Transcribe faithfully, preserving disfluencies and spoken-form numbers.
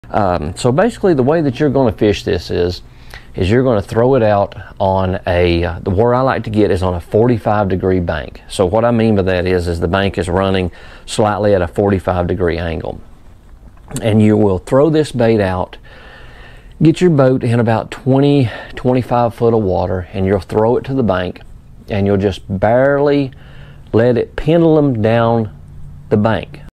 Um, so basically the way that you're going to fish this is, is you're going to throw it out on a, uh, the where I like to get is on a forty-five degree bank. So what I mean by that is, is the bank is running slightly at a forty-five degree angle. And you will throw this bait out, get your boat in about twenty, twenty-five foot of water, and you'll throw it to the bank, and you'll just barely let it pendulum down the bank.